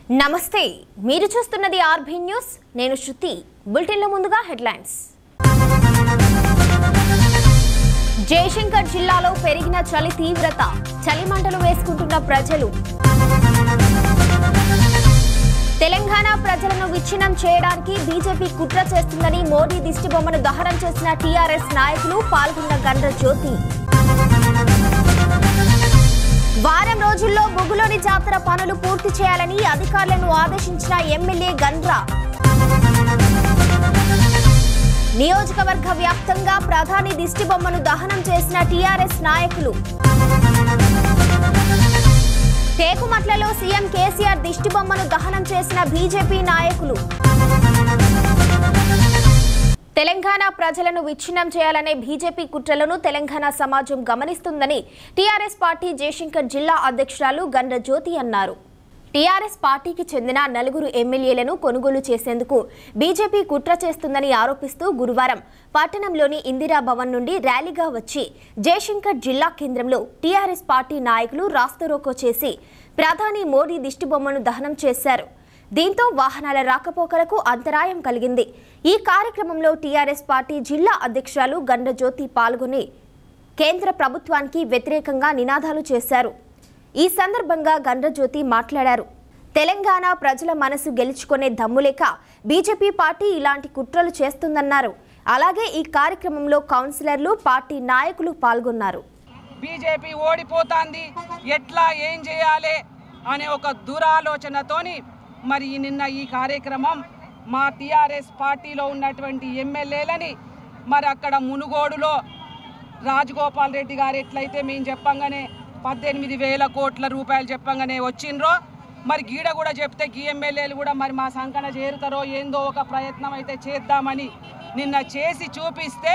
నమస్తే మీరు చూస్తున్నది ఆర్బీ న్యూస్ నేను శృతి బులెటిన్లో ముందుగా హెడ్లైన్స్ జయశంకర్ జిల్లాలో పెరిగిన చలి తీవ్రత చలిమంటలు వేసుకుంటున్న ప్రజలు తెలంగాణ ప్రజలను విచ్ఛిన్నం చేయడానికి బీజేపీ కుట్ర చేస్తుందని మోడీ దిష్టిబొమ్మను దహనం చేసిన టీఆర్ఎస్ నాయకులు పాల్గొన్న గండ్ర జ్యోతి వారం రోజుల్లో బొగ్గులోని జాతర పనులు పూర్తి చేయాలని అధికారులను ఆదేశించిన ఎమ్మెల్యే గండ్ర నియోజకవర్గ వ్యాప్తంగా ప్రధాని దిష్టిబొమ్మను దహనం చేసిన టీఆర్ఎస్ నాయకులు టేకుమట్లలో సీఎం కేసీఆర్ దిష్టిబొమ్మను దహనం చేసిన బీజేపీ నాయకులు తెలంగాణ ప్రజలను విచ్ఛిన్నం చేయాలనే బీజేపీ కుట్రలను తెలంగాణ సమాజం గమనిస్తుందని టీఆర్ఎస్ పార్టీ జయశంకర్ జిల్లా అధ్యక్షురాలు గండ్ర జ్యోతి అన్నారు. టీఆర్ఎస్ పార్టీకి చెందిన 4 ఎమ్మెల్యేలను కొనుగోలు చేసేందుకు బీజేపీ కుట్ర చేస్తుందని ఆరోపిస్తూ గురువారం పట్టణంలోని ఇందిరా భవన్ నుండి ర్యాలీగా వచ్చి జయశంకర్ జిల్లా కేంద్రంలో టీఆర్ఎస్ పార్టీ నాయకులు రాస్తారోకో చేసి ప్రధాని మోడీ దిష్టిబొమ్మను దహనం చేశారు. దీంతో వాహనాల రాకపోకలకు అంతరాయం కలిగింది. ఈ కార్యక్రమంలో టీఆర్ఎస్ పార్టీ జిల్లా అధ్యక్షురాలు గండ్ర జ్యోతి పాల్గొని కేంద్ర ప్రభుత్వానికి వ్యతిరేకంగా నినాదాలు చేశారు. ఈ సందర్భంగా గండ్ర జ్యోతి మాట్లాడారు. తెలంగాణ ప్రజల మనసు గెలుచుకునే దమ్ములేక బీజేపీ పార్టీ ఇలాంటి కుట్రలు చేస్తుందన్నారు. అలాగే ఈ కార్యక్రమంలో కౌన్సిలర్లు పార్టీ నాయకులు పాల్గొన్నారు. బీజేపీ ఓడిపోతాంది, ఎట్లా ఏం చేయాలి అనే ఒక దురాలోచనతోని మరి నిన్న ఈ కార్యక్రమం మా టీఆర్ఎస్ పార్టీలో ఉన్నటువంటి ఎమ్మెల్యేలని మరి అక్కడ మునుగోడులో రాజగోపాల్ రెడ్డి గారు ఎట్లయితే మేము చెప్పంగానే 18,000 కోట్ల రూపాయలు చెప్పంగానే వచ్చిండ్రో మరి గీడ కూడా చెప్తే గీ ఎమ్మెల్యేలు కూడా మరి మా సంకన చేరుతారో ఏందో ఒక ప్రయత్నం అయితే చేద్దామని నిన్న చేసి చూపిస్తే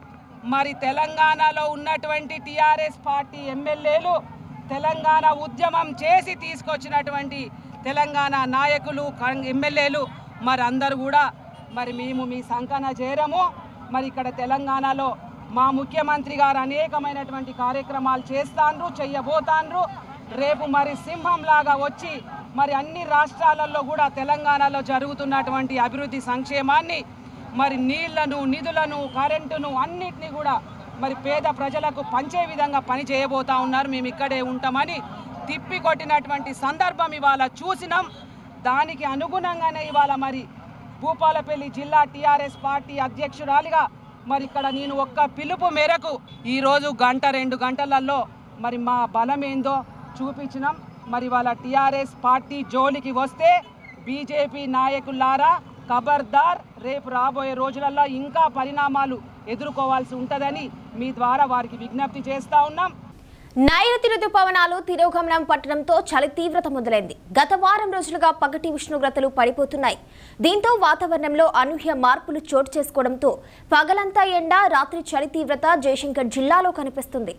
మరి తెలంగాణలో ఉన్నటువంటి టీఆర్ఎస్ పార్టీ ఎమ్మెల్యేలు తెలంగాణ ఉద్యమం చేసి తీసుకొచ్చినటువంటి తెలంగాణ నాయకులు ఎమ్మెల్యేలు మరి అందరూ కూడా మరి మేము మీ సంకన చేరము. మరి ఇక్కడ తెలంగాణలో మా ముఖ్యమంత్రి గారు అనేకమైనటువంటి కార్యక్రమాలు చేస్తాండ్రు, చెయ్యబోతాండ్రు. రేపు మరి సింహంలాగా వచ్చి మరి అన్ని రాష్ట్రాలలో కూడా తెలంగాణలో జరుగుతున్నటువంటి అభివృద్ధి సంక్షేమాన్ని మరి నీళ్లను, నిధులను, కరెంటును అన్నిటినీ కూడా మరి పేద ప్రజలకు పంచే విధంగా పని చేయబోతా ఉన్నారు. మేము ఇక్కడే ఉంటామని తిప్పి కొట్టినటువంటి సందర్భం ఇవాళ చూసినాం. దానికి అనుగుణంగానే ఇవాళ మరి భూపాలపల్లి జిల్లా టీఆర్ఎస్ పార్టీ అధ్యక్షురాలిగా మరి ఇక్కడ నేను ఒక్క పిలుపు మేరకు ఈరోజు 1-2 గంటలలో మరి మా బలం ఏందో చూపించినాం. మరి వాళ్ళ టీఆర్ఎస్ పార్టీ జోలికి వస్తే బీజేపీ నాయకులారా ఖబర్దార్, రేపు రాబోయే రోజులలో ఇంకా పరిణామాలు ఎదుర్కోవాల్సి ఉంటుందని మీ ద్వారా వారికి విజ్ఞప్తి చేస్తూ ఉన్నాం. నైరుతి రుతుపవనాలు తిరోగమనం పట్టడంతో చలి తీవ్రత మొదలైంది. గత వారం రోజులుగా పగటి ఉష్ణోగ్రతలు పడిపోతున్నాయి. దీంతో వాతావరణంలో అనూహ్య మార్పులు చోటు చేసుకోవడంతో పగలంతా ఎండ, రాత్రి చలి తీవ్రత జయశంకర్ జిల్లాలో కనిపిస్తుంది.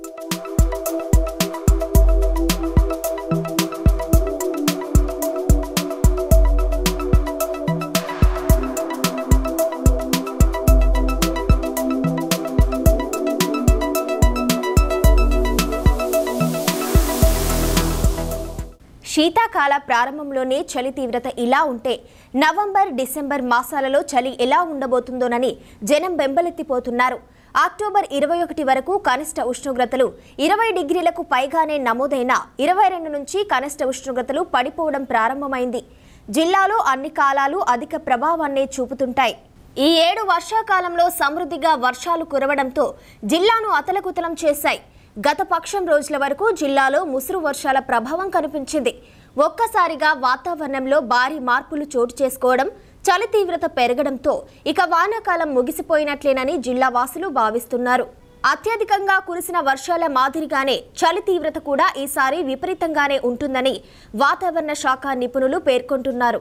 శీతాకాల ప్రారంభంలోనే చలి తీవ్రత ఇలా ఉంటే నవంబర్, డిసెంబర్ మాసాలలో చలి ఎలా ఉండబోతుందోనని జనం బెంబలెత్తిపోతున్నారు. అక్టోబర్ 21 వరకు కనిష్ట ఉష్ణోగ్రతలు 20 డిగ్రీలకు పైగానే నమోదైన 22 నుంచి కనిష్ట ఉష్ణోగ్రతలు పడిపోవడం ప్రారంభమైంది. జిల్లాలో అన్ని కాలాలు అధిక ప్రభావాన్నే చూపుతుంటాయి. ఈ ఏడు వర్షాకాలంలో సమృద్ధిగా వర్షాలు కురవడంతో జిల్లాను అతలకుతలం చేశాయి. గత పక్షం రోజుల వరకు జిల్లాలో ముసురు వర్షాల ప్రభావం కనిపించింది. ఒక్కసారిగా వాతావరణంలో భారీ మార్పులు చోటు చేసుకోవడం, చలి తీవ్రత పెరగడంతో ఇక వానాకాలం ముగిసిపోయినట్లేనని జిల్లా వాసులు భావిస్తున్నారు. అత్యధికంగా కురిసిన వర్షాల మాదిరిగానే చలి తీవ్రత కూడా ఈసారి విపరీతంగానే ఉంటుందని వాతావరణ శాఖ నిపుణులు పేర్కొంటున్నారు.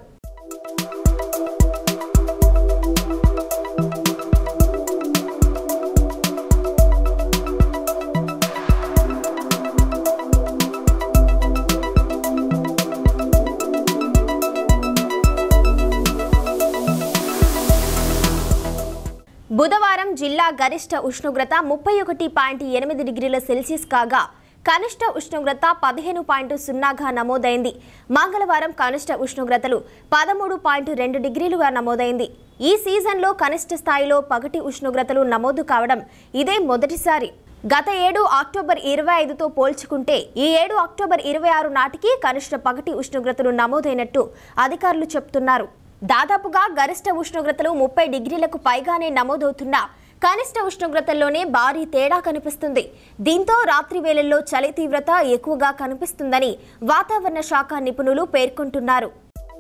బుధవారం జిల్లా గరిష్ట ఉష్ణోగ్రత 31.8 డిగ్రీల సెల్సియస్ కాగా కనిష్ట ఉష్ణోగ్రత 15.0గా నమోదైంది. మంగళవారం కనిష్ట ఉష్ణోగ్రతలు 13.2 డిగ్రీలుగా నమోదైంది. ఈ సీజన్లో కనిష్ట స్థాయిలో పగటి ఉష్ణోగ్రతలు నమోదు కావడం ఇదే మొదటిసారి. గత ఏడు అక్టోబర్ 25తో పోల్చుకుంటే ఈ ఏడు అక్టోబర్ 26 నాటికి కనిష్ట పగటి ఉష్ణోగ్రతలు నమోదైనట్టు అధికారులు చెబుతున్నారు. దాదాపుగా గరిష్ట ఉష్ణోగ్రతలు 30 డిగ్రీలకు పైగానే నమోదవుతున్నా కనిష్ట ఉష్ణోగ్రతల్లోనే భారీ తేడా కనిపిస్తుంది. దీంతో రాత్రి వేళల్లో చలి తీవ్రత ఎక్కువగా కనిపిస్తుందని వాతావరణ శాఖ నిపుణులు పేర్కొంటున్నారు.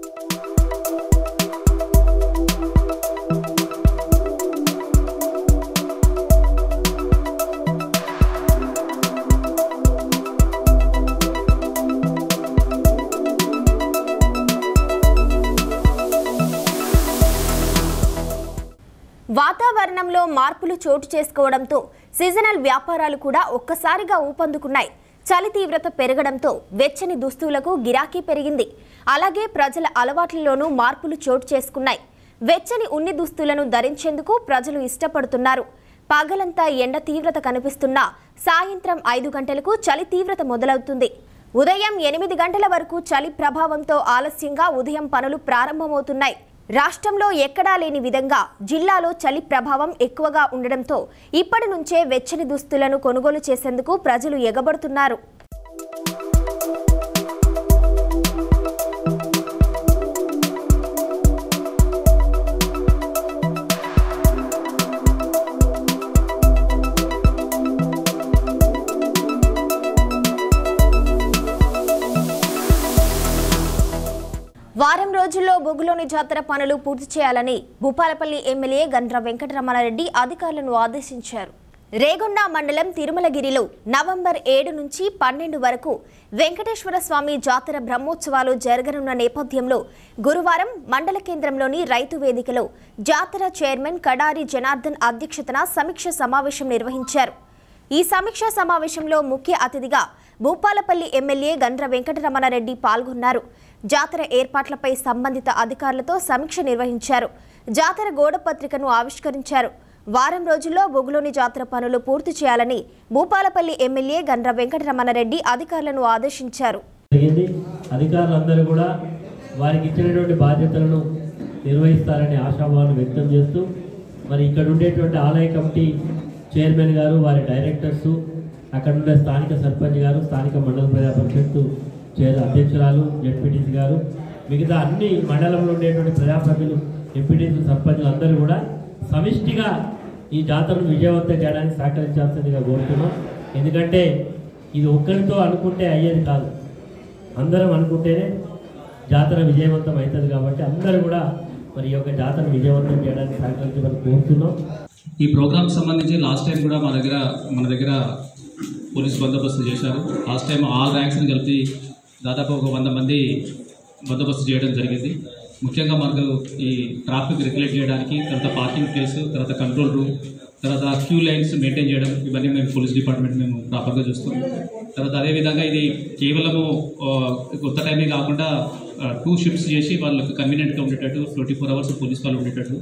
వాతావరణంలో మార్పులు చోటు చేసుకోవడంతో సీజనల్ వ్యాపారాలు కూడా ఒక్కసారిగా ఊపందుకున్నాయి. చలి తీవ్రత పెరగడంతో వెచ్చని దుస్తులకు గిరాకీ పెరిగింది. అలాగే ప్రజల అలవాట్లలోనూ మార్పులు చోటు చేసుకున్నాయి. వెచ్చని ఉన్ని దుస్తులను ధరించేందుకు ప్రజలు ఇష్టపడుతున్నారు. పగలంతా ఎండ తీవ్రత కనిపిస్తున్నా సాయంత్రం 5 గంటలకు చలి తీవ్రత మొదలవుతుంది. ఉదయం 8 గంటల వరకు చలి ప్రభావంతో ఆలస్యంగా ఉదయం పనులు ప్రారంభమవుతున్నాయి. రాష్ట్రంలో ఎక్కడా లేని విధంగా జిల్లాలో చలి ప్రభావం ఎక్కువగా ఉండడంతో ఇప్పటి నుంచే వెచ్చని దుస్తులను కొనుగోలు చేసేందుకు ప్రజలు ఎగబడుతున్నారు. వారం రోజుల్లో బొగ్గులోని జాతర పనులు పూర్తి చేయాలని భూపాలపల్లి ఎమ్మెల్యే గండ్ర వెంకటరమణారెడ్డి అధికారులను ఆదేశించారు. రేగొండ మండలం తిరుమలగిరిలో నవంబర్ 7 నుంచి 12 వరకు వెంకటేశ్వర స్వామి జాతర బ్రహ్మోత్సవాలు జరగనున్న నేపథ్యంలో గురువారం మండల కేంద్రంలోని రైతు వేదికలో జాతర చైర్మన్ కడారి జనార్దన్ అధ్యక్షతన సమీక్ష సమావేశం నిర్వహించారు. ఈ సమీక్షా సమావేశంలో ముఖ్య అతిథిగా భూపాలపల్లి ఎమ్మెల్యే గండ్ర వెంకటరమణారెడ్డి పాల్గొన్నారు. జాతర ఏర్పాట్లపై సంబంధిత అధికారులతో సమీక్ష నిర్వహించారు. జాతర గోడపత్రికను ఆవిష్కరించారు. వారం రోజుల్లో బొగ్గులోని జాతర పనులు పూర్తి చేయాలని భూపాలపల్లి ఎమ్మెల్యే గండ్ర వెంకటరమణారెడ్డి అధికారులను ఆదేశించారు. అధికారులందరూ కూడా వారికి ఇచ్చినటువంటి బాధ్యతలను నిర్వహిస్తారని ఆశాభావం వ్యక్తం చేస్తూ మరి ఇక్కడ ఉండేటువంటి ఆలయ కమిటీ చైర్మన్ గారు, వారి డైరెక్టర్సు, అక్కడ ఉండే స్థానిక సర్పంచ్ గారు, స్థానిక మండల ప్రజా పరిషత్తు అధ్యక్షురాలు, జెడ్పీటీసీ గారు, మిగతా అన్ని మండలంలో ఉండేటువంటి ప్రజాప్రతినిధులు, ఎంపీటీసీ, సర్పంచులు అందరూ కూడా సమిష్టిగా ఈ జాతరను విజయవంతం చేయడానికి సహకరించాల్సిందిగా కోరుతున్నాం. ఎందుకంటే ఇది ఒక్కరితో అనుకుంటే అయ్యేది కాదు, అందరం అనుకుంటేనే జాతర విజయవంతం అవుతుంది. కాబట్టి అందరూ కూడా మరి ఈ యొక్క జాతరను విజయవంతం చేయడానికి సహకరించమని కోరుతున్నాం. ఈ ప్రోగ్రామ్ సంబంధించి లాస్ట్ టైం కూడా మన దగ్గర పోలీస్ బందోబస్తు చేశారు. లాస్ట్ టైం ఆల్ ర్యాంక్స్ని కలిపి దాదాపు ఒక 100 మంది బందోబస్తు చేయడం జరిగింది. ముఖ్యంగా మనకు ఈ ట్రాఫిక్ రెగ్యులేట్ చేయడానికి, తర్వాత పార్కింగ్ ప్లేస్, తర్వాత కంట్రోల్ రూమ్, తర్వాత క్యూ లైన్స్ మెయింటైన్ చేయడం, ఇవన్నీ మేము పోలీస్ డిపార్ట్మెంట్ మేము ప్రాపర్గా చూస్తాం. తర్వాత అదేవిధంగా ఇది కేవలము కొత్త టైమే కాకుండా 2 షిఫ్ట్స్ చేసి వాళ్ళకి కన్వీనియంట్గా ఉండేటట్టు 24 అవర్స్ పోలీస్ వాళ్ళు ఉండేటట్టు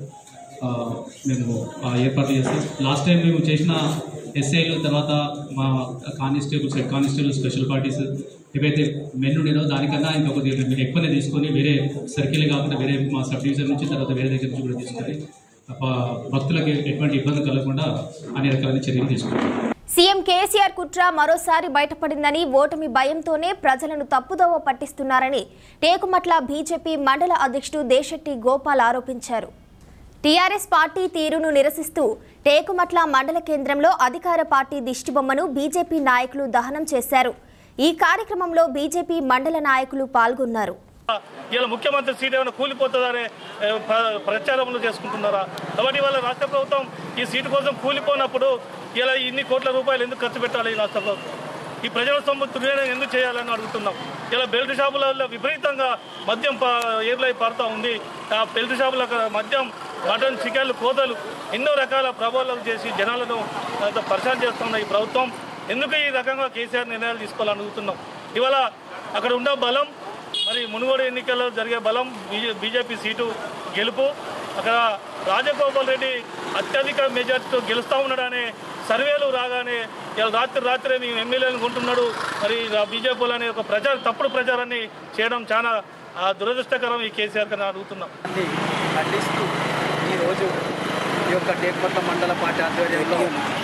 మేము ఏర్పాటు చేస్తాం. లాస్ట్ టైం మేము చేసిన ఎస్ఐలు, తర్వాత మా constables, head constables, special parties ఏవైతే మెన్ ఉండేనో దానికన్నా ఇంకొక ఎక్కువనే తీసుకొని వేరే సర్కిల్ కాకుండా వేరే మా సబ్ డివిజన్ నుంచి, తర్వాత వేరే దగ్గర నుంచి కూడా తీసుకొని భక్తులకు ఎటువంటి ఇబ్బంది కలగకుండా అన్ని రకాల చర్యలు తీసుకుంటాం. సీఎం కేసీఆర్ కుట్ర మరోసారి బయటపడిందని, ఓటమి భయంతోనే ప్రజలను తప్పుదోవ పట్టిస్తున్నారని టేకుమట్ల బీజేపీ మండల అధ్యక్షుడు దేశెట్టి గోపాల్ ఆరోపించారు. టీఆర్ఎస్ పార్టీ తీరును నిరసిస్తూ టేకుమట్ల మండల కేంద్రంలో అధికార పార్టీ దిష్టిబొమ్మను బీజేపీ నాయకులు దహనం చేశారు. ఈ కార్యక్రమంలో బీజేపీ మండల నాయకులు పాల్గొన్నారు. ఇలా ముఖ్యమంత్రి సీట్ ఏమైనా కూలిపోతుందనే ప్రచారంలో చేసుకుంటున్నారా? కాబట్టి వాళ్ళ రాష్ట్ర ప్రభుత్వం ఈ సీటు కోసం కూలిపోయినప్పుడు ఇలా ఇన్ని కోట్ల రూపాయలు ఎందుకు ఖర్చు పెట్టాలి? ఈ రాష్ట్ర ప్రభుత్వం ఈ ప్రజల సొమ్ము దుర్వినియోగం ఎందుకు చేయాలని అడుగుతున్నాం. ఇలా బెల్ట్ షాపులలో విపరీతంగా మద్యం ఏర్లై పడుతూ ఉంది. ఆ బెల్ట్ షాపుల మద్యం, మటన్, చికెన్లు, కోతలు ఎన్నో రకాల ప్రభావాలు చేసి జనాలను పరిశాన్ చేస్తున్న ఈ ప్రభుత్వం ఎందుకు ఈ రకంగా కేసీఆర్ నిర్ణయాలు తీసుకోవాలని అడుగుతున్నాం. ఇవాళ అక్కడ ఉన్న బలం, మరి మునుగోడు ఎన్నికల్లో జరిగే బలం, బీజేపీ సీటు గెలుపు, అక్కడ రాజగోపాల్ రెడ్డి అత్యధిక మెజార్టీతో గెలుస్తూ ఉన్నాడనే సర్వేలు రాగానే ఇలా రాత్రే నేను ఎమ్మెల్యేలను కొంటున్నాడు మరి బీజేపీ అనే ఒక తప్పుడు ప్రచారాన్ని చేయడం చాలా దురదృష్టకరం ఈ కేసీఆర్ కన్నా అడుగుతున్నాం. ఖండిస్తూ ఈరోజు ఈ యొక్క టేక్పట్ల మండల పార్టీ ఆధ్వర్యంలో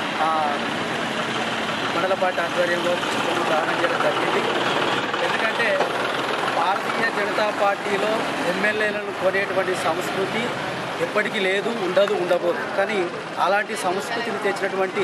దానం చేయడం జరిగింది. ఎందుకంటే భారతీయ జనతా పార్టీలో ఎమ్మెల్యేలను కొనేటువంటి సంస్కృతి ఎప్పటికీ లేదు, ఉండబోదు. కానీ అలాంటి సంస్కృతిని తెచ్చినటువంటి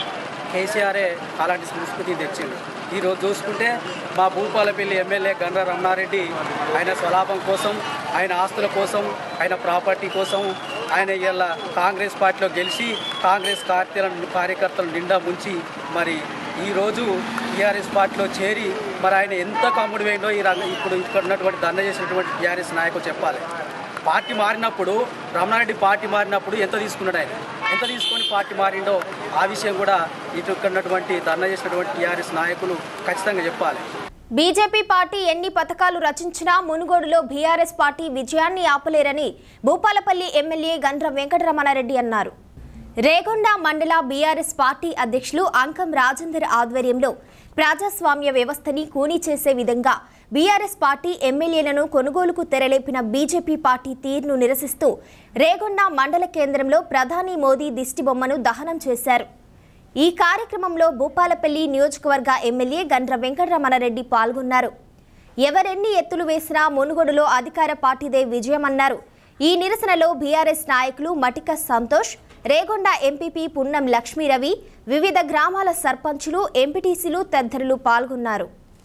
కేసీఆరే అలాంటి సంస్కృతిని తెచ్చింది. ఈరోజు చూసుకుంటే మా భూపాలపల్లి ఎమ్మెల్యే గండ్ర రమణారెడ్డి ఆయన స్వలాభం కోసం, ఆయన ఆస్తుల కోసం, ఆయన ప్రాపర్టీ కోసం ఆయన ఇలా కాంగ్రెస్ పార్టీలో గెలిచి కాంగ్రెస్ కార్యకర్తలు నిండా ముంచి మరి ఈరోజు టీఆర్ఎస్ పార్టీలో చేరి మరి ఆయన ఎంత కమ్ముడు వేయండో ఇప్పుడు ఇక్కడ ఉన్నటువంటి దండ చేసినటువంటి టీఆర్ఎస్ నాయకులు చెప్పాలి. పార్టీ మారినప్పుడు రమణారెడ్డి పార్టీ మారినప్పుడు ఎంత తీసుకున్నాడు, ఆయన ఎంత తీసుకొని పార్టీ మారిండో ఆ విషయం కూడా ఇటు ఉన్నటువంటి ధర్నా చేసినటువంటి టీఆర్ఎస్ నాయకులు ఖచ్చితంగా చెప్పాలి. బీజేపీ పార్టీ ఎన్ని పథకాలు రచించినా మునుగోడులో బీఆర్ఎస్ పార్టీ విజయాన్ని ఆపలేరని భూపాలపల్లి ఎమ్మెల్యే గండ్ర వెంకటరమణారెడ్డి అన్నారు. రేగొండ మండల బీఆర్ఎస్ పార్టీ అధ్యక్షులు అంకం రాజేందర్ ఆధ్వర్యంలో ప్రజాస్వామ్య వ్యవస్థని కూనీ చేసే విధంగా బీఆర్ఎస్ పార్టీ ఎమ్మెల్యేలను కొనుగోలుకు తెరలేపిన బీజేపీ పార్టీ తీరును నిరసిస్తూ రేగొండ మండల కేంద్రంలో ప్రధాని మోదీ దిష్టిబొమ్మను దహనం చేశారు. ఈ కార్యక్రమంలో భూపాలపల్లి నియోజకవర్గ ఎమ్మెల్యే గండ్ర వెంకటరమణారెడ్డి పాల్గొన్నారు. ఎవరెన్ని ఎత్తులు వేసినా మునుగోడులో అధికార పార్టీదే విజయమన్నారు. ఈ నిరసనలో బీఆర్ఎస్ నాయకులు మటిక సంతోష్, రేగొండ ఎంపీపీ పున్నం లక్ష్మీరవి, వివిధ గ్రామాల సర్పంచులు, ఎంపీటీసీలు తదితరులు పాల్గొన్నారు.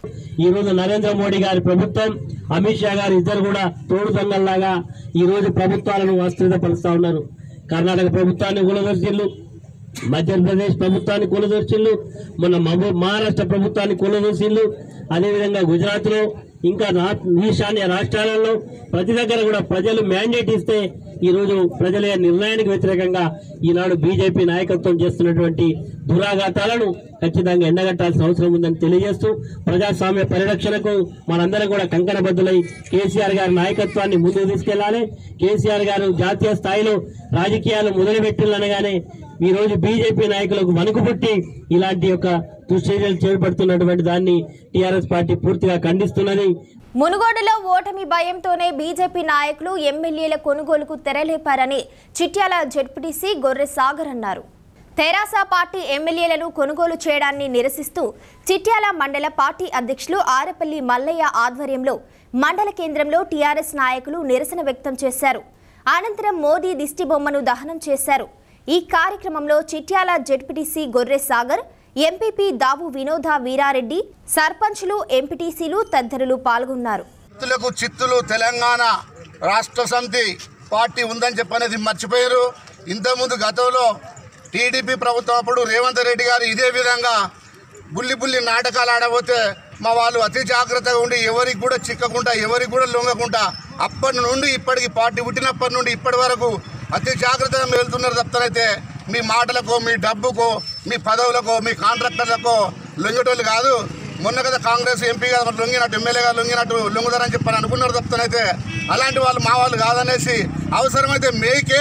ఈ రోజు నరేంద్ర మోడీ గారి ప్రభుత్వం, అమిత్ షా గారు ఇద్దరు కూడా తోడు దొంగల్లాగా ఈ రోజు ప్రభుత్వాలను అస్థిరపరుస్తా ఉన్నారు. కర్ణాటక ప్రభుత్వాన్ని కూలదొర్చిల్లు, మధ్యప్రదేశ్ ప్రభుత్వాన్ని కూలదొర్చిల్లు, మొన్న మహారాష్ట్ర ప్రభుత్వాన్ని కూలదొర్చిల్లు, అదేవిధంగా గుజరాత్ లో ఇంకా ఈశాన్య రాష్ట్రాలలో ప్రతి దగ్గర కూడా ప్రజలు మ్యాండేట్ ఇస్తే ఈ రోజు ప్రజల నిర్ణయానికి వ్యతిరేకంగా ఈనాడు బీజేపీ నాయకత్వం చేస్తున్నటువంటి దురాఘాతాలను ఖచ్చితంగా ఎండగట్టాల్సిన అవసరం ఉందని తెలియజేస్తూ ప్రజాస్వామ్య పరిరక్షణకు మనందరం కూడా కంకణబద్దులై కేసీఆర్ గారి నాయకత్వాన్ని ముందుకు తీసుకెళ్లాలి. కేసీఆర్ గారు జాతీయ స్థాయిలో రాజకీయాలు మొదలుపెట్టినగానే ఈ రోజు బీజేపీ నాయకులకు వణుకు పుట్టి ఇలాంటి యొక్క దుశ్చర్యలు చేపడుతున్నటువంటి దాన్ని టీఆర్ఎస్ పార్టీ పూర్తిగా ఖండిస్తున్నది. మునుగోడులో ఓటమి భయంతోనే బీజేపీ నాయకులు ఎమ్మెల్యేల కొనుగోలుకు తెరలేపారని చిట్యాల జెడ్పీటీసీ గొర్రె సాగర్ అన్నారు. తెరాస పార్టీ ఎమ్మెల్యేలను కొనుగోలు చేయడాన్ని నిరసిస్తూ చిట్యాల మండల పార్టీ అధ్యక్షులు ఆరపల్లి మల్లయ్య ఆధ్వర్యంలో మండల కేంద్రంలో టీఆర్ఎస్ నాయకులు నిరసన వ్యక్తం చేశారు. అనంతరం మోదీ దిష్టిబొమ్మను దహనం చేశారు. ఈ కార్యక్రమంలో చిట్యాల జెడ్పీటీసీ గొర్రె సాగర్, ఎంపీపీ దావు వినోద వీరారెడ్డి, సర్పంచులు, ఎంపీటీసీలు తదితరులు పాల్గొన్నారు. చిత్తులు తెలంగాణ రాష్ట్ర సమితి పార్టీ ఉందని చెప్పనేది మర్చిపోయారు. ఇంతకుముందు గతంలో టీడీపీ ప్రభుత్వం అప్పుడు రేవంత్ రెడ్డి గారు ఇదే విధంగా బుల్లి నాటకాలు ఆడబోతే మా వాళ్ళు అతి జాగ్రత్తగా ఉండి ఎవరికి కూడా చిక్కకుండా, ఎవరికి కూడా లొంగకుండా అప్పటి నుండి ఇప్పటికి పార్టీ పుట్టినప్పటి నుండి ఇప్పటి వరకు అతి జాగ్రత్తగా వెళ్తున్నారు. తప్పనైతే మీ మాటలకు, మీ డబ్బుకు, మీ పదవులకు, మీ కాంట్రాక్టర్లకు లొంగేటోళ్ళు కాదు. మొన్న కదా కాంగ్రెస్ ఎంపీ గారు లొంగినట్టు, ఎమ్మెల్యే గారు లొంగినట్టు లొంగుతారని చెప్పని అనుకున్నారు. తప్పనైతే అలాంటి వాళ్ళు మా వాళ్ళు కాదనేసి అవసరమైతే మేకే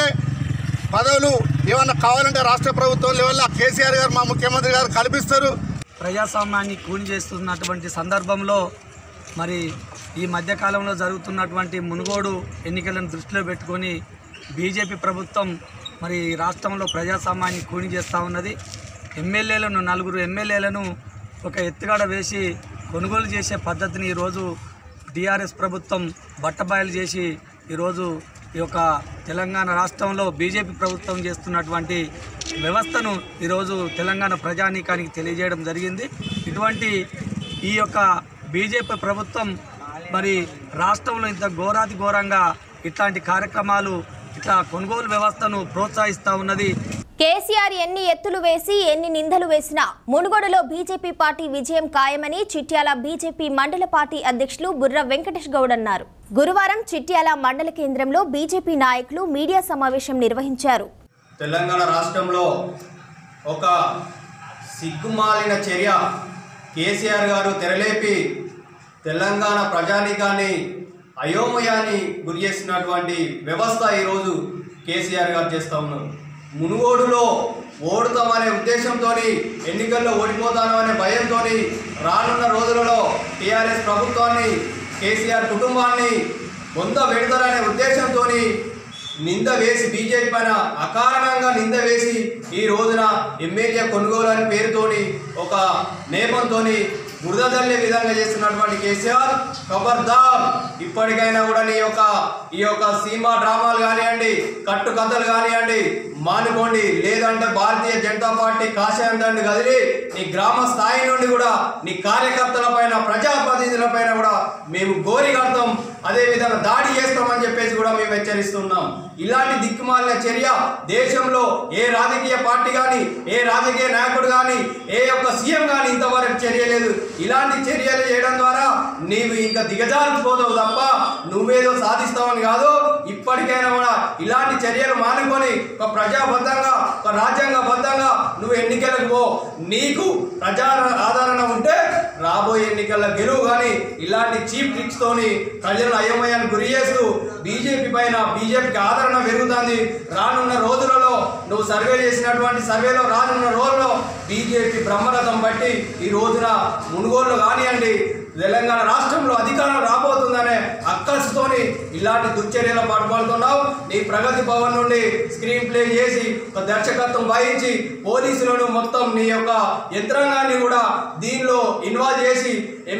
పదవులు ఏమన్నా కావాలంటే రాష్ట్ర ప్రభుత్వం లెవెల్లో కేసీఆర్ గారు, మా ముఖ్యమంత్రి గారు కల్పిస్తారు. ప్రజాస్వామ్యాన్ని కూని చేస్తున్నటువంటి సందర్భంలో మరి ఈ మధ్యకాలంలో జరుగుతున్నటువంటి మునుగోడు ఎన్నికలను దృష్టిలో పెట్టుకొని బీజేపీ ప్రభుత్వం మరి రాష్ట్రంలో ప్రజాస్వామ్యాన్ని కూని చేస్తూ ఉన్నది. ఎమ్మెల్యేలను, 4 ఎమ్మెల్యేలను ఒక ఎత్తుగడ వేసి కొనుగోలు చేసే పద్ధతిని ఈరోజు టీఆర్ఎస్ ప్రభుత్వం బట్టబయలు చేసి ఈరోజు ఈ యొక్క తెలంగాణ రాష్ట్రంలో బీజేపీ ప్రభుత్వం చేస్తున్నటువంటి వ్యవస్థను ఈరోజు తెలంగాణ ప్రజానీకానికి తెలియజేయడం జరిగింది. ఇటువంటి ఈ యొక్క బీజేపీ ప్రభుత్వం మరి రాష్ట్రంలో ఇంత ఘోరాతి ఘోరంగా ఇట్లాంటి కార్యక్రమాలు, ఇట్లా కొనుగోలు వ్యవస్థను ప్రోత్సహిస్తూ ఉన్నది. కేసీఆర్ ఎన్ని ఎత్తులు వేసి ఎన్ని నిందలు వేసినా మునుగోడులో బీజేపీ పార్టీ విజయం ఖాయమని చిట్యాల బీజేపీ మండల పార్టీ అధ్యక్షులు బుర్ర వెంకటేష్ గౌడ్ అన్నారు. గురువారం చిట్యాల మండల కేంద్రంలో బీజేపీ నాయకులు మీడియా సమావేశం నిర్వహించారు. తెలంగాణ రాష్ట్రంలో ఒక సిగ్గుమాలిన చర్య కేసీఆర్ గారు తెరలేపి తెలంగాణ ప్రజానీకాన్ని అయోమయాన్ని గురి చేసినటువంటి వ్యవస్థ ఈరోజు కేసీఆర్ గారు చేస్తూ ఉన్నారు. మునుగోడులో ఓడుతామనే ఉద్దేశంతో ఎన్నికల్లో ఓడిపోతాను అనే భయంతో రానున్న రోజులలో టీఆర్ఎస్ ప్రభుత్వాన్ని కేసీఆర్ కుటుంబాన్ని బొంద పెడతారనే ఉద్దేశంతో నింద వేసి బీజేపీ పైన అకారణంగా నింద వేసి ఈ రోజున ఎమ్మెల్యే కొనుగోలు అనే పేరుతోని ఒక నేపంతో బురద తల్లే విధంగా చేస్తున్నటువంటి కేసీఆర్ ఖబర్దార్, ఇప్పటికైనా కూడా ఈ యొక్క సినిమా డ్రామాలు కానివ్వండి, కట్టు కథలు కానివ్వండి మానుకోండి. లేదంటే భారతీయ జనతా పార్టీ కాషాయం దండి కదిలి నీ గ్రామ స్థాయి నుండి కూడా నీ కార్యకర్తల పైన ప్రజాప్రతినిధుల పైన కూడా మేము గోరి కడతాం, అదేవిధంగా దాడి చేస్తామని చెప్పేసి కూడా మేము హెచ్చరిస్తున్నాం. ఇలాంటి దిక్కుమాలిన చర్య దేశంలో ఏ రాజకీయ పార్టీ కానీ, ఏ రాజకీయ నాయకుడు కానీ, ఏ యొక్క సీఎం కానీ ఇంతవరకు చర్య లేదు. ఇలాంటి చర్యలు చేయడం ద్వారా నీవు ఇంకా దిగజారిపోతావు తప్ప నువ్వేదో సాధిస్తావని కాదు. ఇప్పటికైనా కూడా ఇలాంటి చర్యలు మానుకొని ఒక ప్రజాబద్ధంగా, ఒక రాజ్యాంగబద్ధంగా నువ్వు ఎన్నికలకు పో. నీకు ప్రజా ఆదరణ ఉంటే రాబోయే ఎన్నికల్లో గెలువు. కానీ ఇలాంటి చీప్ ట్రిక్స్ తోని ప్రజలను అయోమయాన్ని గురి చేస్తూ బీజేపీ పైన, బీజేపీకి ఆదరణ పెరుగుతుంది. రానున్న రోజులలో నువ్వు సర్వే చేసినటువంటి సర్వేలో రానున్న రోజుల్లో బీజేపీ బ్రహ్మరథం బట్టి ఈ రోజున మునుగోలు కానివ్వండి, తెలంగాణ రాష్ట్రంలో అధికారం రాబోతుందనే అక్కసుతోని ఇలాంటి దుశ్చర్యలు పాల్పడుతున్నావు. నీ ప్రగతి భవన్ నుండి స్క్రీన్ ప్లే చేసి ఒక దర్శకత్వం వహించి పోలీసులను మొత్తం నీ యొక్క యంత్రాంగాన్ని కూడా దీనిలో ఇన్వాల్వ్ చేసి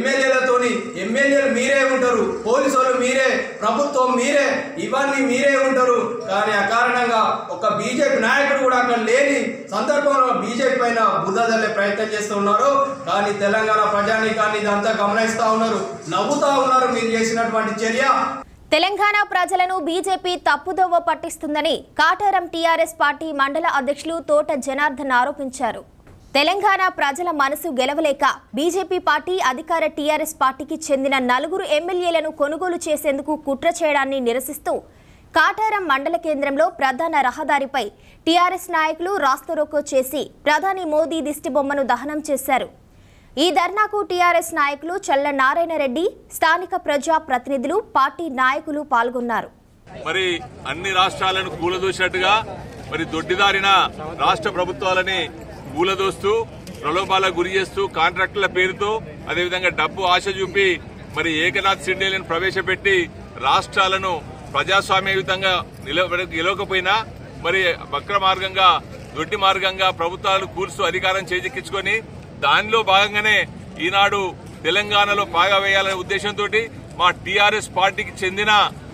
ఎమ్మెల్యేలు మీరే ఉంటారు, పోలీసు వాళ్ళు మీరే, ప్రభుత్వం మీరే, ఇవన్నీ మీరే ఉంటారు. కానీ అకారణంగా ఒక బీజేపీ నాయకుడు కూడా అక్కడ లేని సందర్భంలో బీజేపీ పైన బురద జల్లే ప్రయత్నం చేస్తూ ఉన్నారు. కానీ తెలంగాణ ప్రజానీకాన్ని ఇదంతా గమనిస్తూ ఉన్నారు, నవ్వుతా ఉన్నారు మీరు చేసినటువంటి చర్య. తెలంగాణ ప్రజలను బీజేపీ తప్పుదోవ పట్టిస్తుందని కాటారం టీఆర్ఎస్ పార్టీ మండల అధ్యక్షులు తోట జనార్దన్ ఆరోపించారు. తెలంగాణ ప్రజల మనసు గెలవలేక బీజేపీ పార్టీ అధికార టీఆర్ఎస్ పార్టీకి చెందిన 4 ఎమ్మెల్యేలను కొనుగోలు చేసేందుకు కుట్ర చేయడాన్ని నిరసిస్తూ కాటారం మండల కేంద్రంలో ప్రధాన రహదారిపై టీఆర్ఎస్ నాయకులు రాస్తారోకో చేసి ప్రధాని మోదీ దిష్టిబొమ్మను దహనం చేశారు. ఈ ధర్నాకు టీఆర్ఎస్ నాయకులు చల్ల నారాయణరెడ్డి, స్థానిక ప్రజా ప్రతినిధులు, పార్టీ నాయకులు పాల్గొన్నారు. మరి అన్ని రాష్ట్రాలను కూలదోసినట్టుగా మరి దొడ్డిదారిన రాష్ట్ర ప్రభుత్వాలని కూలదోస్తూ ప్రలోభాలకు గురి చేస్తూ కాంట్రాక్టుల పేరుతో అదేవిధంగా డబ్బు ఆశ చూపి మరి ఏకనాథ్ సిండేలను ప్రవేశపెట్టి రాష్ట్రాలను ప్రజాస్వామ్యయుతంగా గెలవకపోయినా మరి వక్ర మార్గంగా, దొడ్డి మార్గంగా ప్రభుత్వాలను కూల్స్తూ అధికారం చేజిక్కించుకొని దానిలో భాగంగానే ఈనాడు తెలంగాణలో పాగా వేయాలనే ఉద్దేశంతో మా టీఆర్ఎస్ పార్టీకి చెందిన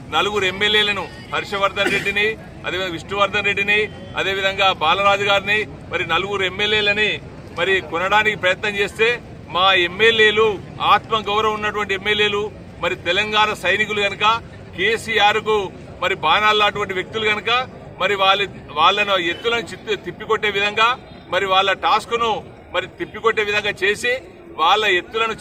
4 ఎమ్మెల్యేలను హర్షవర్ధన్ రెడ్డిని, అదేవిధంగా విష్ణువర్ధన్ రెడ్డిని, అదేవిధంగా బాలరాజు గారిని మరి 4 ఎమ్మెల్యేలని మరి కొనడానికి ప్రయత్నం చేస్తే మా ఎమ్మెల్యేలు ఆత్మగౌరవం ఉన్నటువంటి ఎమ్మెల్యేలు మరి తెలంగాణ సైనికులు గనక, కేసీఆర్ కు మరి బాణాలు లాంటి వ్యక్తులు గనక మరి వాళ్ళను ఎత్తులను తిప్పికొట్టే విధంగా మరి వాళ్ళ టాస్క్ ను మరి తిప్పికొట్టే విధంగా చేసి వాళ్ళ ఎత్తులను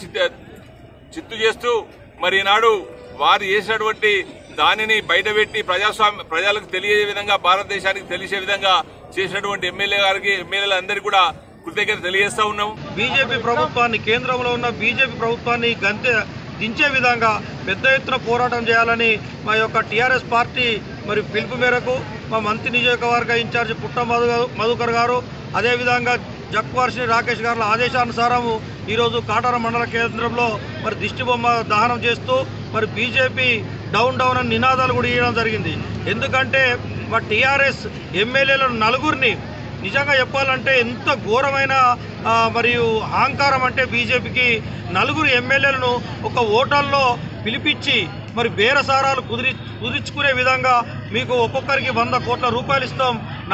చిత్తు చేస్తూ మరి ఈనాడు వారు చేసినటువంటి దానిని బయటపెట్టి ప్రజలకు తెలియజే విధంగా, భారతదేశానికి తెలిసే విధంగా చేసినటువంటి ఎమ్మెల్యేలందరికీ కూడా కృతజ్ఞత తెలియజేస్తా ఉన్నాం. బీజేపీ ప్రభుత్వాన్ని, కేంద్రంలో ఉన్న బీజేపీ ప్రభుత్వాన్ని దించే విధంగా పెద్ద ఎత్తున పోరాటం చేయాలని మా యొక్క టీఆర్ఎస్ పార్టీ మరి పిలుపు మేరకు మా మంత్రి నియోజకవర్గ ఇన్ఛార్జి పుట్ట మధుకర్ గారు, అదేవిధంగా జక్వార్షి రాకేష్ గారుల ఆదేశానుసారము ఈరోజు కాటారం మండల కేంద్రంలో మరి దిష్టిబొమ్మ దహనం చేస్తూ మరి బీజేపీ డౌన్ అని నినాదాలు కూడా ఇవ్వడం జరిగింది. ఎందుకంటే మా టీఆర్ఎస్ ఎమ్మెల్యేలను 4 నిజంగా చెప్పాలంటే ఎంత ఘోరమైన మరియు అహంకారం అంటే బీజేపీకి 4 ఎమ్మెల్యేలను ఒక ఓటర్లో పిలిపించి మరి బేరసారాలు కుదిర్చుకునే విధంగా మీకు ఒక్కొక్కరికి 100 కోట్ల రూపాయలు ఇస్తాం,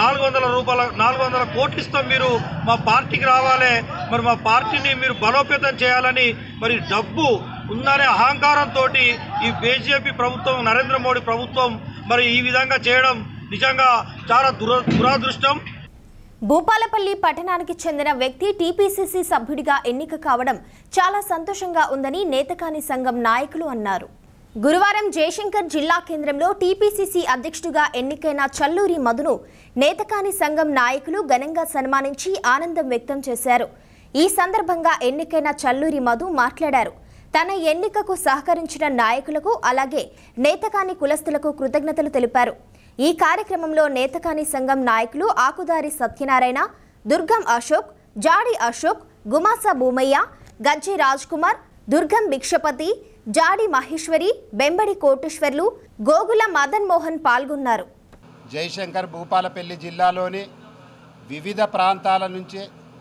400 కోట్లు ఇస్తాం, మీరు మా పార్టీకి రావాలి, మరి మా పార్టీని మీరు బలోపేతం చేయాలని మరి డబ్బు ఉందనే అహంకారంతో ఈ బీజేపీ ప్రభుత్వం, నరేంద్ర మోడీ ప్రభుత్వం మరి ఈ విధంగా చేయడం నిజంగా చాలా దురదృష్టం. భూపాలపల్లి పట్టణానికి చెందిన వ్యక్తి టీపీసీసీ సభ్యుడిగా ఎన్నిక కావడం చాలా సంతోషంగా ఉందని నేతకాని సంఘం నాయకులు అన్నారు. గురువారం జయశంకర్ జిల్లా కేంద్రంలో టీపీసీసీ అధ్యక్షుడిగా ఎన్నికైన చల్లూరి మధును నేతకాని సంఘం నాయకులు ఘనంగా సన్మానించి ఆనందం వ్యక్తం చేశారు. ఈ సందర్భంగా ఎన్నికైన చల్లూరి మధు మాట్లాడారు. తన ఎన్నికకు సహకరించిన నాయకులకు అలాగే నేతకాని కులస్తులకు కృతజ్ఞతలు తెలిపారు. ఈ కార్యక్రమంలో నేతకాని సంఘం నాయకులు ఆకుదారి సత్యనారాయణ, దుర్గం అశోక్, జాడి అశోక్, గుమాసా భూమయ్య, గజ్జి రాజ్ కుమార్, దుర్గం భిక్షపతి, జాడి మహేశ్వరి, బెంబడి కోటేశ్వర్లు, గోగుల మదన్ మోహన్ పాల్గొన్నారు. జయశంకర్ భూపాలపల్లి జిల్లాలోని వివిధ ప్రాంతాల నుంచి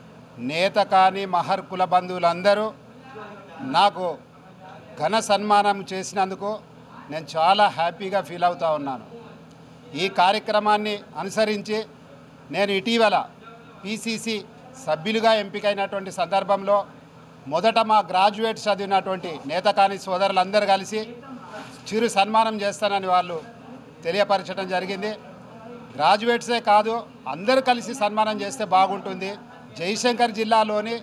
నేతకాని మహర్ కుల బంధువులందరూ నాకు ఘన సన్మానం చేసినందుకు నేను చాలా హ్యాపీగా ఫీల్ అవుతూ ఉన్నాను. ఈ కార్యక్రమాన్ని అనుసరించి నేను ఇటీవల పిసిసి సభ్యులుగా ఎంపికైనటువంటి సందర్భంలో మొదట మా గ్రాడ్యుయేట్స్ చదివినటువంటి నేతకాని సోదరులందరూ కలిసి చిరు సన్మానం చేస్తానని వాళ్ళు తెలియపరచడం జరిగింది. గ్రాడ్యుయేట్సే కాదు, అందరూ కలిసి సన్మానం చేస్తే బాగుంటుంది. జయశంకర్ జిల్లాలోని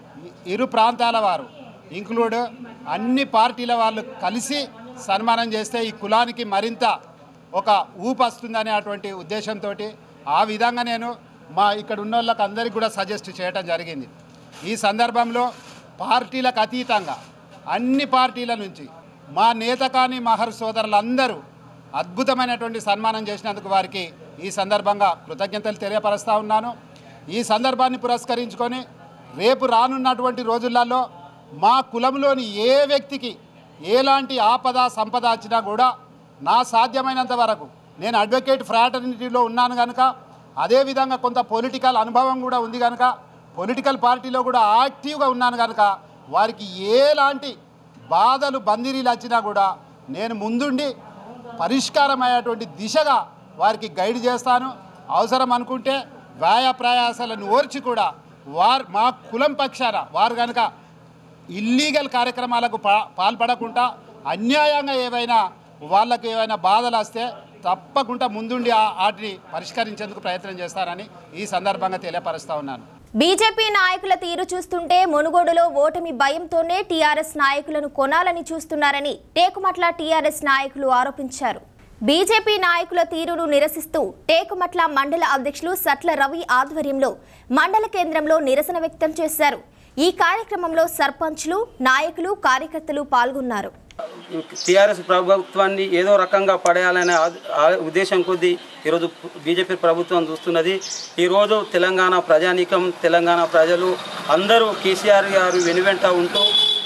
ఇరు ప్రాంతాల వారు ఇంక్లూడ్ అన్ని పార్టీల వాళ్ళు కలిసి సన్మానం చేస్తే ఈ కులానికి మరింత ఒక ఊపు వస్తుందనే అటువంటి ఉద్దేశంతో ఆ విధంగా నేను మా ఇక్కడ ఉన్న వాళ్ళకి అందరికీ కూడా సజెస్ట్ చేయడం జరిగింది. ఈ సందర్భంలో పార్టీలకు అతీతంగా అన్ని పార్టీల నుంచి మా నేతకాని మహర్ సోదరులందరూ అద్భుతమైనటువంటి సన్మానం చేసినందుకు వారికి ఈ సందర్భంగా కృతజ్ఞతలు తెలియపరుస్తూ ఉన్నాను. ఈ సందర్భాన్ని పురస్కరించుకొని రేపు రానున్నటువంటి రోజులలో మా కులంలోని ఏ వ్యక్తికి ఎలాంటి ఆపద సంపద వచ్చినా కూడా నా సాధ్యమైనంత వరకు, నేను అడ్వకేట్ ఫ్రాటర్నిటీలో ఉన్నాను కనుక, అదేవిధంగా కొంత పొలిటికల్ అనుభవం కూడా ఉంది కనుక, పొలిటికల్ పార్టీలో కూడా యాక్టివ్గా ఉన్నాను కనుక వారికి ఎలాంటి బాధలు బందిరీలు వచ్చినా కూడా నేను ముందుండి పరిష్కారమయ్యేటువంటి దిశగా వారికి గైడ్ చేస్తాను. అవసరం అనుకుంటే వ్యయ ప్రయాసాలను ఓర్చి కూడా మా కులం పక్షాన వారు కనుక ఇల్లీగల్ కార్యక్రమాలకు పాల్పడకుండా అన్యాయంగా వాళ్ళకి ఏవైనా బాధలు వస్తే తప్పకుండా ముందుండి వాటిని పరిష్కరించేందుకు ప్రయత్నం చేస్తానని ఈ సందర్భంగా తెలియపరుస్తా ఉన్నాను. బీజేపీ నాయకుల తీరు చూస్తుంటే మునుగోడులో ఓటమి భయంతోనే టీఆర్ఎస్ నాయకులను కొనాలని చూస్తున్నారని టేకుమట్ల టీఆర్ఎస్ నాయకులు ఆరోపించారు. బీజేపీ నాయకుల తీరును నిరసిస్తూ టేకుమట్ల మండల అధ్యక్షులు సట్ల రవి ఆధ్వర్యంలో మండల కేంద్రంలో నిరసన వ్యక్తం చేశారు. ఈ కార్యక్రమంలో సర్పంచ్లు, నాయకులు, కార్యకర్తలు పాల్గొన్నారు. టీఆర్ఎస్ ప్రభుత్వాన్ని ఏదో రకంగా పడేయాలనే ఉద్దేశం కొద్దీ ఈరోజు బీజేపీ ప్రభుత్వం చూస్తున్నది. ఈరోజు తెలంగాణ ప్రజానీకం, తెలంగాణ ప్రజలు అందరూ కేసీఆర్ గారు వెనువెంట ఉంటూ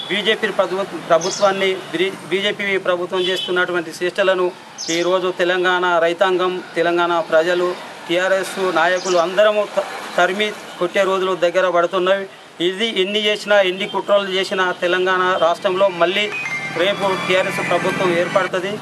బీజేపీ ప్రభుత్వం చేస్తున్నటువంటి చేష్టలను ఈరోజు తెలంగాణ రైతాంగం, తెలంగాణ ప్రజలు, టీఆర్ఎస్ నాయకులు అందరము తరిమి కొట్టే రోజులు దగ్గర పడుతున్నవి. ఇది ఎన్ని చేసినా, ఎన్ని కుట్రలు చేసినా తెలంగాణ రాష్ట్రంలో మళ్ళీ రేపు టీఆర్ఎస్ ప్రభుత్వం ఏర్పడుతుంది.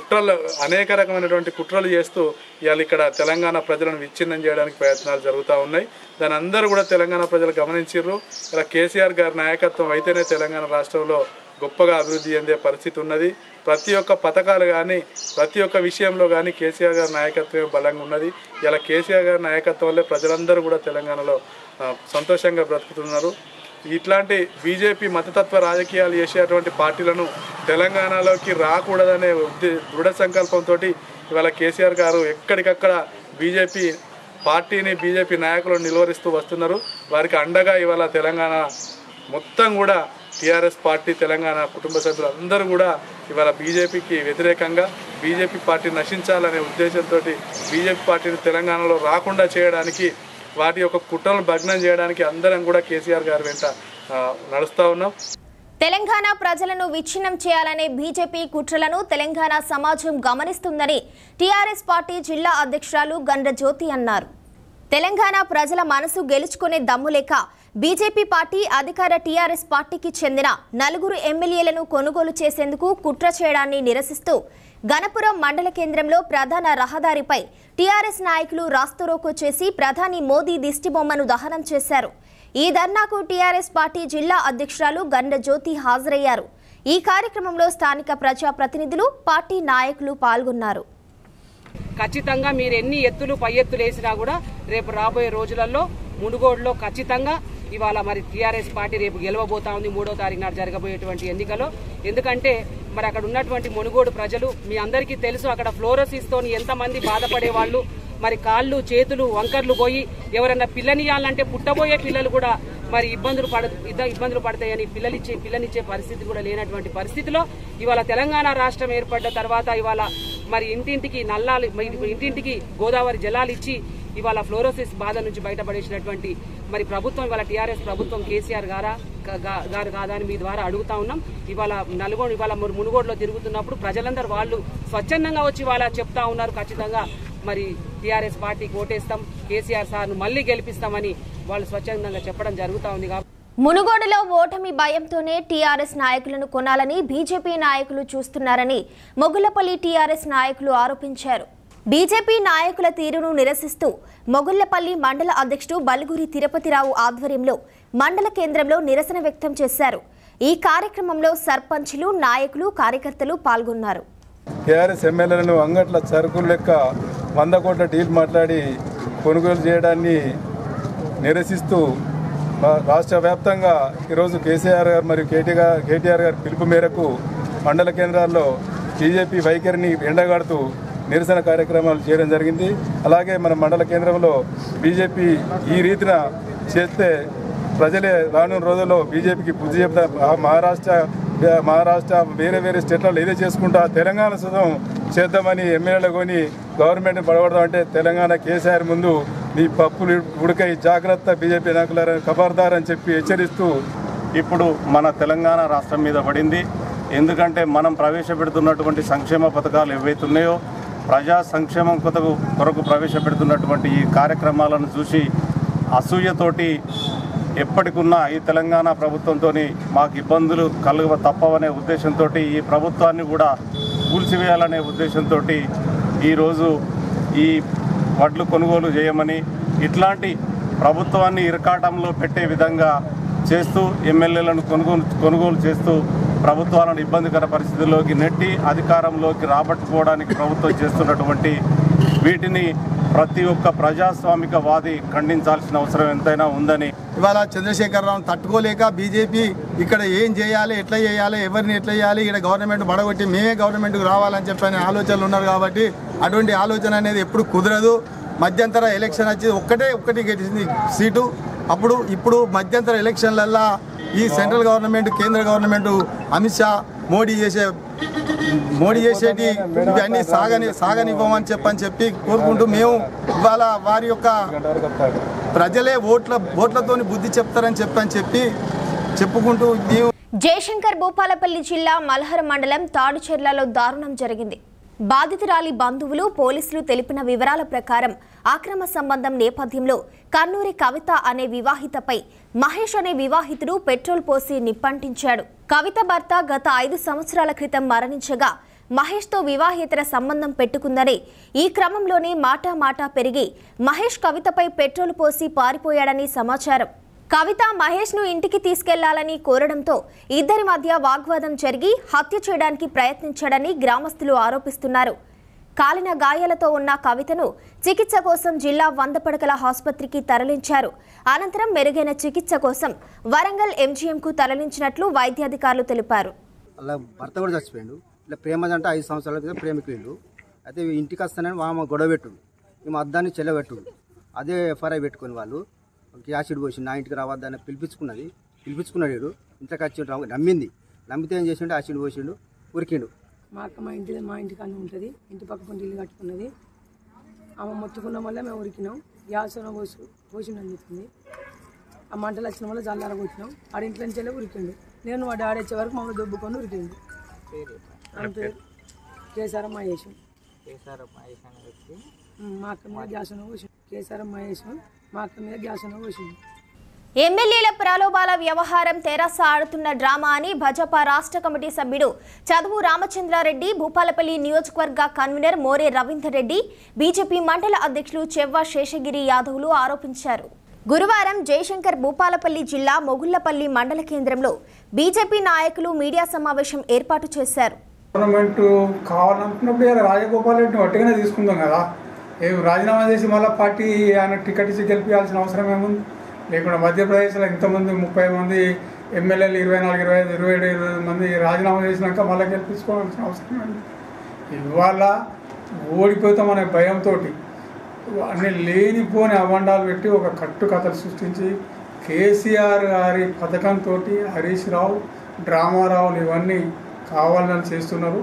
అనేక రకమైనటువంటి కుట్రలు చేస్తూ ఇవాళ ఇక్కడ తెలంగాణ ప్రజలను విచ్ఛిన్నం చేయడానికి ప్రయత్నాలు జరుగుతూ ఉన్నాయి. దాని అందరూ కూడా తెలంగాణ ప్రజలు గమనించారు. ఇలా కేసీఆర్ గారి నాయకత్వం అయితేనే తెలంగాణ రాష్ట్రంలో గొప్పగా అభివృద్ధి చెందే పరిస్థితి ఉన్నది. ప్రతి ఒక్క పథకాలు కానీ, ప్రతి ఒక్క విషయంలో కానీ కేసీఆర్ గారి నాయకత్వమే బలంగా ఉన్నది. ఇలా కేసీఆర్ గారి నాయకత్వం వల్లే ప్రజలందరూ కూడా తెలంగాణలో సంతోషంగా బ్రతుకుతున్నారు. ఇట్లాంటి బీజేపీ మతతత్వ రాజకీయాలు చేసేటువంటి పార్టీలను తెలంగాణలోకి రాకూడదనే దృఢ సంకల్పంతో ఇవాళ కేసీఆర్ గారు ఎక్కడికక్కడ బీజేపీ పార్టీని, బీజేపీ నాయకులను నిలువరిస్తూ వస్తున్నారు. వారికి అండగా ఇవాళ తెలంగాణ మొత్తం కూడా టీఆర్ఎస్ పార్టీ, తెలంగాణ కుటుంబ సభ్యులు అందరూ కూడా ఇవాళ బీజేపీకి వ్యతిరేకంగా, బీజేపీ పార్టీ నశించాలనే ఉద్దేశంతో బీజేపీ పార్టీని తెలంగాణలో రాకుండా చేయడానికి, వాటి యొక్క కుట్రలను భగ్నం చేయడానికి అందరం కూడా కేసీఆర్ గారి వెంట నడుస్తూ ఉన్నాం. తెలంగాణ ప్రజలను విచ్ఛిన్నం చేయాలనే బీజేపీ కుట్రలను తెలంగాణ సమాజం గమనిస్తుందని టీఆర్ఎస్ పార్టీ జిల్లా అధ్యక్షురాలు గండ్ర జ్యోతి అన్నారు. తెలంగాణ ప్రజల మనసు గెలుచుకునే దమ్ము లేక బీజేపీ పార్టీ అధికార టీఆర్ఎస్ పార్టీకి చెందిన 4 ఎమ్మెల్యేలను కొనుగోలు చేసేందుకు కుట్ర చేయడాన్ని నిరసిస్తూ గణపురం మండల కేంద్రంలో ప్రధాన రహదారిపై టీఆర్ఎస్ నాయకులు రాస్తారోకో చేసి ప్రధాని మోదీ దిష్టిబొమ్మను దహనం చేశారు. ఈ ధర్నాకు టీఆర్ఎస్ పార్టీ జిల్లా అధ్యక్షురాలు గండ్ర జ్యోతి హాజరయ్యారు. ఈ కార్యక్రమంలో స్థానిక ప్రజాప్రతినిధులు, పార్టీ నాయకులు పాల్గొన్నారు. ఖచ్చితంగా మీరు ఎన్ని ఎత్తులు పై ఎత్తులు వేసినా కూడా రేపు రాబోయే రోజులలో మునుగోడులో ఖచ్చితంగా ఇవాళ మరి టీఆర్ఎస్ పార్టీ రేపు గెలవబోతా ఉంది 3వ తారీఖు నాడు జరగబోయేటువంటి ఎన్నికలో. ఎందుకంటే మరి అక్కడ ఉన్నటువంటి మునుగోడు ప్రజలు మీ అందరికీ తెలుసు, అక్కడ ఫ్లోరోసిస్తో ఎంతమంది బాధపడే వాళ్ళు, మరి కాళ్ళు చేతులు వంకర్లు పోయి ఎవరన్నా పిల్లనియాలంటే పుట్టబోయే పిల్లలు కూడా మరి ఇబ్బందులు పడతాయని పిల్లనిచ్చే పరిస్థితి కూడా లేనటువంటి పరిస్థితిలో ఇవాళ తెలంగాణ రాష్ట్రం ఏర్పడ్డ తర్వాత ఇవాళ మరి ఇంటింటికి నల్లాలు, ఇంటింటికి గోదావరి జలాలు ఇచ్చి ఇవాళ ఫ్లోరోసిస్ బాధ నుంచి బయటపడేసినటువంటి మరి ప్రభుత్వం, ఇవాళ టీఆర్ఎస్ ప్రభుత్వం కేసీఆర్ గారు కాదా అని మీ ద్వారా అడుగుతా ఉన్నాం. ఇవాళ మునుగోడులో తిరుగుతున్నప్పుడు ప్రజలందరూ వాళ్ళు స్వచ్ఛందంగా వచ్చి ఇవాళ చెప్తా ఉన్నారు, ఖచ్చితంగా మరి టీఆర్ఎస్ పార్టీకి ఓటేస్తాం, కేసీఆర్ సార్ను మళ్లీ గెలిపిస్తామని వాళ్ళు స్వచ్ఛందంగా చెప్పడం జరుగుతూ ఉంది. మునుగోడులో ఓటమి భయంతోనే టీఆర్ఎస్ నాయకులను కొనాలని బీజేపీ నాయకులు చూస్తున్నారని మొగుళ్లపల్లి టీఆర్ఎస్ నాయకులు ఆరోపించారు. బీజేపీ నాయకుల తీరును నిరసిస్తూ మొగుళ్లపల్లి మండల అధ్యక్షుడు బల్గురి తిరుపతిరావు ఆధ్వర్యంలో మండల కేంద్రంలో నిరసన వ్యక్తం చేశారు. ఈ కార్యక్రమంలో సర్పంచులు, నాయకులు, కార్యకర్తలు పాల్గొన్నారు. టీఆర్ఎస్ ఎమ్మెల్యేలను అంగట్ల సరుకులు లెక్క 100 కోట్ల డీల్ మాట్లాడి కొనుగోలు చేయడాన్ని నిరసిస్తూ రాష్ట్ర వ్యాప్తంగా ఈరోజు కేసీఆర్ గారు మరియు కేటీఆర్ గారి పిలుపు మేరకు మండల కేంద్రాల్లో బీజేపీ వైఖరిని ఎండగడుతూ నిరసన కార్యక్రమాలు చేయడం జరిగింది. అలాగే మన మండల కేంద్రంలో బీజేపీ ఈ రీతిన చేస్తే ప్రజలే రానున్న రోజుల్లో బీజేపీకి బుద్ధి చెప్తా. మహారాష్ట్ర వేరే స్టేట్లలో ఏదో చేసుకుంటా తెలంగాణ సుతం చేద్దామని ఎమ్మెల్యేలు కొని గవర్నమెంట్ని పడగొడదామంటే తెలంగాణ కేసీఆర్ ముందు నీ పప్పులు ఉడకై జాగ్రత్త బీజేపీ నాయకులారని ఖబర్దార్ అని చెప్పి హెచ్చరిస్తూ ఇప్పుడు మన తెలంగాణ రాష్ట్రం మీద పడింది. ఎందుకంటే మనం ప్రవేశపెడుతున్నటువంటి సంక్షేమ పథకాలు ఏవైతున్నాయో ప్రజా సంక్షేమం కొరకు ప్రవేశపెడుతున్నటువంటి ఈ కార్యక్రమాలను చూసి అసూయతోటి ఎప్పటికున్నా ఈ తెలంగాణ ప్రభుత్వంతో మాకు ఇబ్బందులు తప్పవనే ఉద్దేశంతో ఈ ప్రభుత్వాన్ని కూడా కూల్చివేయాలనే ఉద్దేశంతో ఈరోజు ఈ వడ్లు కొనుగోలు చేయమని ఇట్లాంటి ప్రభుత్వాన్ని ఇరకాటంలో పెట్టే విధంగా చేస్తూ ఎమ్మెల్యేలను కొనుగోలు చేస్తూ ప్రభుత్వాలను ఇబ్బందికర పరిస్థితుల్లోకి నెట్టి అధికారంలోకి రాబట్టుకోవడానికి ప్రభుత్వం చేస్తున్నటువంటి వీటిని ప్రతి ఒక్క ప్రజాస్వామికవాది ఖండించాల్సిన అవసరం ఎంతైనా ఉందని ఇవాళ చంద్రశేఖరరావును తట్టుకోలేక బీజేపీ ఇక్కడ ఏం చేయాలి, ఎట్లా చేయాలి, ఎవరిని ఎట్లా చేయాలి, ఇక్కడ గవర్నమెంట్ బడగొట్టి మేమే గవర్నమెంట్కి రావాలని చెప్పని ఆలోచనలు ఉన్నారు. కాబట్టి అటువంటి ఆలోచన అనేది ఎప్పుడు కుదరదు. మధ్యంతర ఎలక్షన్ వచ్చి ఒక్కటి గెలిచింది సీటు. ఇప్పుడు మధ్యంతర ఎలక్షన్లల్లా ఈ సెంట్రల్ గవర్నమెంట్, కేంద్ర గవర్నమెంట్, అమిత్ షా, మోడీ చేసేటి ఇవన్నీ సాగనివ్వమని చెప్పి కోరుకుంటూ మేము ఇవాళ వారి యొక్క ప్రజలే ఓట్లతోని బుద్ధి చెప్తారని చెప్పి చెప్పుకుంటూ మేము. జయశంకర్ భూపాలపల్లి జిల్లా మల్హర్ మండలం తాడుచెర్లలో దారుణం జరిగింది. బాధితురాలి బంధువులు, పోలీసులు తెలిపిన వివరాల ప్రకారం అక్రమ సంబంధం నేపథ్యంలో కన్నూరి కవిత అనే వివాహితపై మహేష్ అనే వివాహితుడు పెట్రోల్ పోసి నిప్పంటించాడు. కవిత భర్త గత 5 సంవత్సరాల క్రితం మరణించగా మహేష్తో వివాహేతర సంబంధం పెట్టుకుందని, ఈ క్రమంలోనే మాటా పెరిగి మహేష్ కవితపై పెట్రోల్ పోసి పారిపోయాడని సమాచారం. కవిత మహేష్ను ఇంటికి తీసుకెళ్లాలని కోరడంతో ఇద్దరి మధ్య వాగ్వాదం జరిగి హత్య చేయడానికి ప్రయత్నించాడని గ్రామస్తులు ఆరోపిస్తున్నారు. కాలిన గాయాలతో ఉన్న కవితను చికిత్స కోసం జిల్లా 100 పడకల ఆసుపత్రికి తరలించారు. అనంతరం మెరుగైన చికిత్స కోసం వరంగల్ ఎంజీఎంకు తరలించినట్లు వైద్యాధికారులు తెలిపారు. అలా భర్త కూడా చచ్చిపోయాడు. ఇలా ప్రేమ అంటే 5 సంవత్సరాల క్రితం ప్రేమికులు. అయితే ఇంటికి వస్తానని మామ గొడవ పెట్టుడు, మేము అద్దాన్ని చెల్లబెట్టుడు. అదే ఎఫ్ఐఆర్ పెట్టుకుని వాళ్ళు యాసిడ్ పోసి నా ఇంటికి రావద్దని పిలిపించుకున్నాడు. ఇంట్లోకి వచ్చి నమ్మితే ఏం చేసిండు, యాసిడ్ పోసిండు, ఉరికిండు. మా అక్క మా ఇంటికి అన్నీ ఉంటుంది, ఇంటి పక్క కొంత ఇల్లు కట్టుకున్నది. ఆమె మొత్తుకున్న వల్ల మేము ఉరికినాం. గ్యాస్ పోసిండని చెప్పింది. ఆ మంటలు వచ్చిన వల్ల జల్లార కొట్టినాం. ఆడ ఇంట్లో నుంచి వెళ్ళి ఉరికిండు. నేను మా డాడీ వచ్చే వరకు మమ్మల్ని దొబ్బుకొని ఉరికిండు. అంతే కేసారం మహేష్. మా అక్క మీద గ్యాస్ పోసిండు. కేసారం మహేష్ మా అక్క మీద గ్యాస్ పోసిండు. ఎమ్మెల్యేల ప్రలోభాల వ్యవహారం తెరాస ఆడుతున్న డ్రామా అని భాజపా రాష్ట్ర కమిటీ సభ్యుడు చదువు రామచంద్రారెడ్డి, భూపాలపల్లి నియోజకవర్గ కన్వీనర్ మోరే రవీందర్ రెడ్డి, బీజేపీ మండల అధ్యక్షులు చెవ్వ శేషగిరి యాదవ్లు ఆరోపించారు. గురువారం జయశంకర్ భూపాలపల్లి జిల్లా మొగుళ్లపల్లి మండల కేంద్రంలో బీజేపీ నాయకులు మీడియా సమావేశం ఏర్పాటు చేశారు. గవర్నమెంట్ కావాలనుకున్నప్పుడు రాజగోపాల్ రెడ్డిని ఒట్టిగానే తీసుకుందాం కదా, రాజీనామా చేసి మళ్ళీ పార్టీ ఆయన టికెట్ ఇచ్చి గెలిపించాల్సిన అవసరం ఏముంది? లేకుండా మధ్యప్రదేశ్లో ఇంతమంది 30 మంది ఎమ్మెల్యేలు 24, 25, 27 మంది రాజీనామా చేసినాక మళ్ళీ గెలిపించుకోవాల్సిన అవసరం ఏంటి? ఇవాళ ఓడిపోతామనే భయంతో అన్ని లేనిపోని అవండాలు పెట్టి ఒక కట్టుకథలు సృష్టించి కేసీఆర్ గారి పథకంతో హరీష్ రావు, డ్రామారావులు ఇవన్నీ కావాలని చేస్తున్నారు.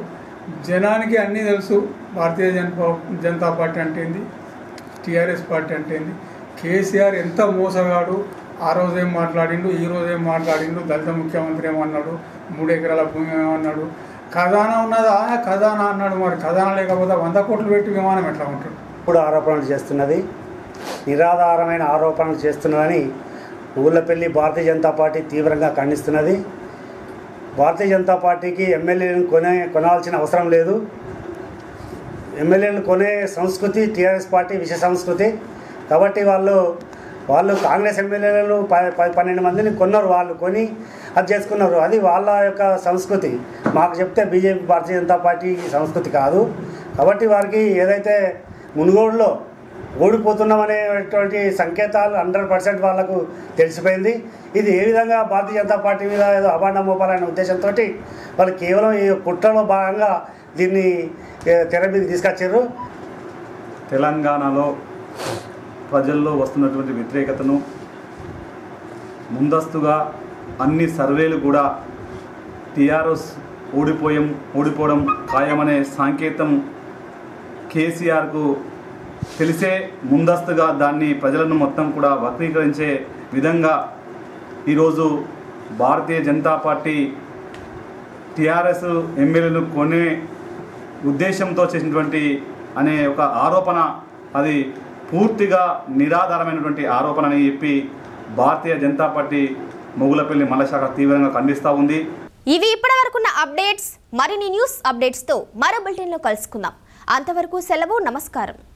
జనానికి అన్నీ తెలుసు. భారతీయ జనతా పార్టీ అంటే ఏంది, టీఆర్ఎస్ పార్టీ అంటే ఏంది. కేసీఆర్ ఎంత మోసగాడు, ఆ రోజేం మాట్లాడిండు, ఈ రోజేం మాట్లాడిండు. దళిత ముఖ్యమంత్రి ఏమన్నాడు, 3 ఎకరాల భూమి ఏమన్నాడు. ఖజానా ఉన్నదా, ఖజానా అన్నాడు. మరి ఖజానా లేకపోతే 100 కోట్లు పెట్టి విమానం ఎట్లా ఉంటాడు? ఇప్పుడు ఆరోపణలు చేస్తున్నది, నిరాధారమైన ఆరోపణలు చేస్తున్నదని ఊళ్ళపల్లి భారతీయ జనతా పార్టీ తీవ్రంగా ఖండిస్తున్నది. భారతీయ జనతా పార్టీకి ఎమ్మెల్యేలను కొనాల్సిన అవసరం లేదు. ఎమ్మెల్యేలను కొనే సంస్కృతి టీఆర్ఎస్ పార్టీ విష సంస్కృతి. కాబట్టి వాళ్ళు కాంగ్రెస్ ఎమ్మెల్యేలను 12 మందిని కొన్నారు, వాళ్ళు కొని అది చేసుకున్నారు. అది వాళ్ళ యొక్క సంస్కృతి. మాకు చెప్తే బీజేపీ భారతీయ జనతా పార్టీ సంస్కృతి కాదు. కాబట్టి వారికి ఏదైతే మునుగోడులో ఓడిపోతున్నామనేటువంటి సంకేతాలు 100% వాళ్ళకు తెలిసిపోయింది. ఇది ఏ విధంగా భారతీయ జనతా పార్టీ మీద ఏదో అభాండం మోపాలనే ఉద్దేశంతో వాళ్ళు కేవలం ఈ కుట్రలో భాగంగా దీన్ని తెర మీద తీసుకొచ్చారు. తెలంగాణలో ప్రజల్లో వస్తున్నటువంటి వ్యతిరేకతను ముందస్తుగా అన్ని సర్వేలు కూడా టీఆర్ఎస్ ఓడిపోవడం ఖాయమనే సంకేతం కేసీఆర్కు తెలిసే ముందస్తుగా దాన్ని ప్రజలను మొత్తం కూడా వక్రీకరించే విధంగా ఈరోజు భారతీయ జనతా పార్టీ టీఆర్ఎస్ ఎమ్మెల్యేలు కొనే ఉద్దేశంతో చేసినటువంటి అనే ఒక ఆరోపణ, అది పూర్తిగా నిరాధారమైనటువంటి ఆరోపణ అని చెప్పి భారతీయ జనతా పార్టీ మొగులపల్లి మండల శాఖ తీవ్రంగా ఖండిస్తూ ఉంది. ఇవి ఇప్పటివరకున్న అప్డేట్స్. మరిన్ని న్యూస్ అప్డేట్స్తో మరో బులెటిన్లో కలుసుకుందాం. అంతవరకు సెలవు. నమస్కారం.